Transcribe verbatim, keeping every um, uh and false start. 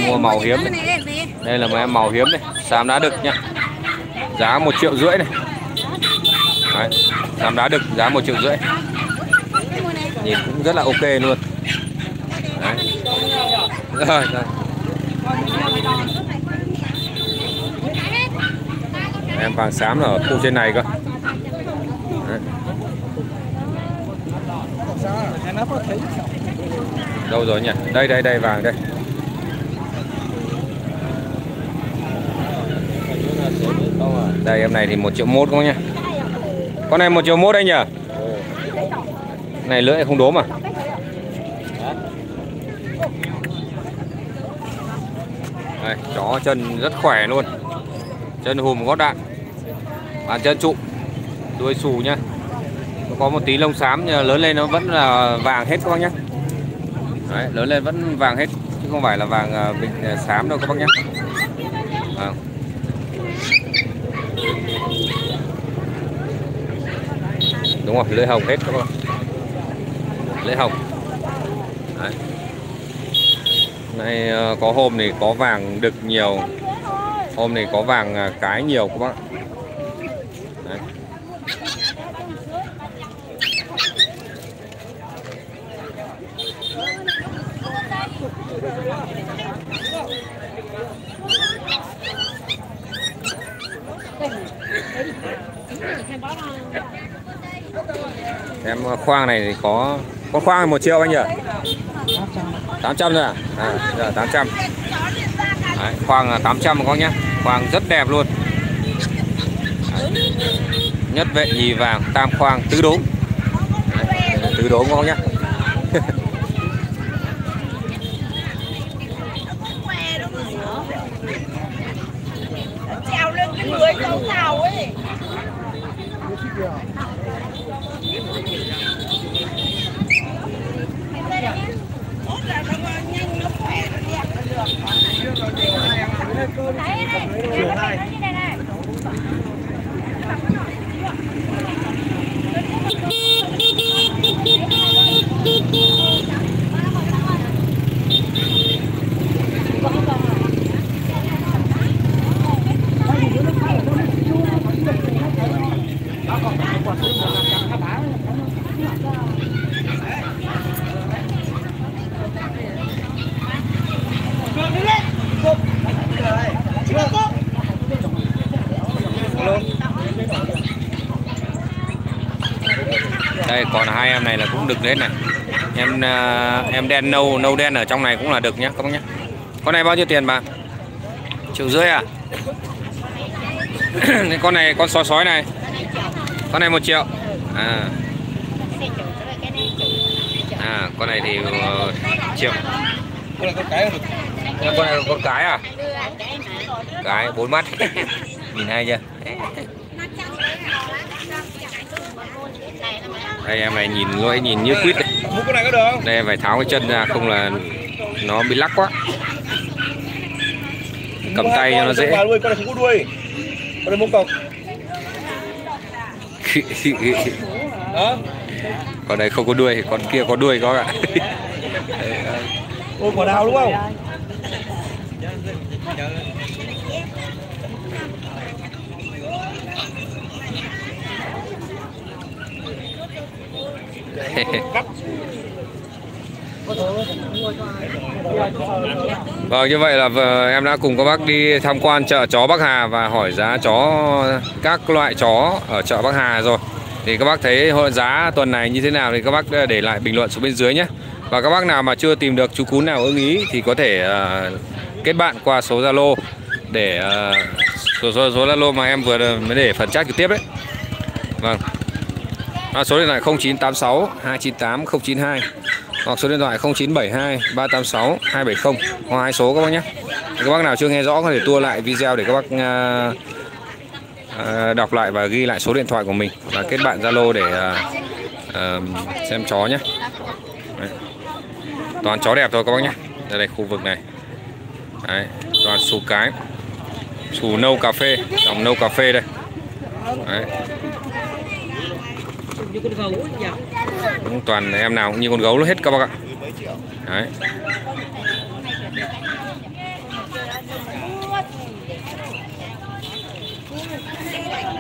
mua màu hiếm này. Đây là mấy em màu hiếm này, xám đá đực nhá. Giá một triệu rưỡi này. Đấy, xám đá đực giá một triệu rưỡi. Nhìn cũng rất là ok luôn. Đấy. Rồi, rồi. Em vàng xám ở khu trên này cơ. Đấy. Đâu rồi nhỉ? Đây đây đây vàng đây. Đây em này thì một triệu mốt không nhá. Con này một triệu mốt đây nhỉ? Này lưỡi không đốm à? Đây, chó chân rất khỏe luôn. Chân hùm gót đạn. Bàn chân trụ. Đuôi xù nhá. Nó có một tí lông xám nhưng lớn lên nó vẫn là vàng hết các bác nhé. Đấy, lớn lên vẫn vàng hết chứ không phải là vàng bình xám đâu các bác nhé. À. Đúng rồi, lưỡi hồng hết các bác. Lưỡi hồng. Đấy. Này có hôm thì có vàng đực nhiều, hôm thì có vàng cái nhiều các bác. Đấy. Em khoang này thì có con khoang một triệu anh nhỉ? tám trăm rồi à? À giờ tám trăm. Đấy, khoang là tám trăm con nhé. Khoang rất đẹp luôn. Đấy. Nhất vệ nhì vàng tam khoang tứ đốm. Đấy, tứ đốm con nhé. Trèo lên cái người câu nào ấy. Tốt là nó nhanh, nó khỏe, nó đẹp, nó được. Đấy này, chiều hai. Đây còn hai em này là cũng đực hết này. Em em đen nâu nâu đen ở trong này cũng là đực nhá các bác nhé. Con này bao nhiêu tiền bà? Triệu rưỡi à? Con này con sói sói này. Con này một triệu. À. À con này thì uh, triệu. Con này con cái được. Con này con cái à? Cái bốn mắt. Nhìn hay chưa? Đây em này nhìn lỗi nhìn như quýt đây. Con này có được không? Đây em phải tháo cái chân ra không là nó bị lắc quá. Cầm tay cho nó dễ. Con này không có đuôi. Con này mông cọc. Đó. Con này không có đuôi, con kia có đuôi có ạ. Ôi quả đào đúng không? Vâng, như vậy là em đã cùng các bác đi tham quan chợ chó Bắc Hà và hỏi giá chó các loại chó ở chợ Bắc Hà rồi. Thì các bác thấy giá tuần này như thế nào thì các bác để lại bình luận xuống bên dưới nhé. Và các bác nào mà chưa tìm được chú cún nào ưng ý thì có thể uh, kết bạn qua số Zalo để uh, số số số Zalo mà em vừa mới để phần chat trực tiếp đấy. Vâng. À, số điện thoại không chín tám sáu hai chín tám không chín hai hoặc số điện thoại không chín bảy hai ba tám sáu hai bảy không hoặc hai số các bác nhé. Các bác nào chưa nghe rõ có thể tua lại video để các bác uh, uh, đọc lại và ghi lại số điện thoại của mình và kết bạn Zalo để uh, uh, xem chó nhé. Đấy. Toàn chó đẹp thôi các bác nhé. Đây, đây khu vực này. Đấy, toàn xù cái, xù nâu cà phê, dòng nâu cà phê đây. Đấy. Đúng, toàn em nào cũng như con gấu hết các bác ạ. Đấy.